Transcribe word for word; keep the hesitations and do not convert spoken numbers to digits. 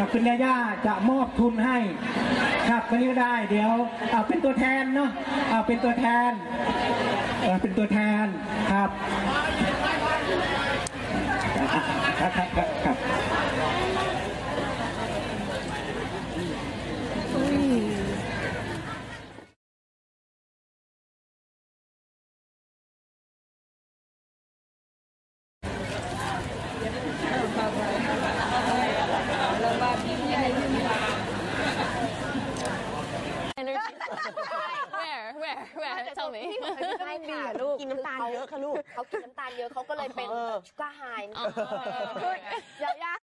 คุณย่าย่าจะมอบทุนให้ครับก็นี้ได้เดี๋ยวเอาเป็นตัวแทนเนาะเอาเป็นตัวแทนเออเป็นตัวแทนครับครับครับครับครับ Where where where tell me ใช่ค่ะลูกกินน้ำตาลเยอะค่ะลูกเขากินน้ำตาลเยอะเขาก็เลยเป็นชูการ์ไฮยา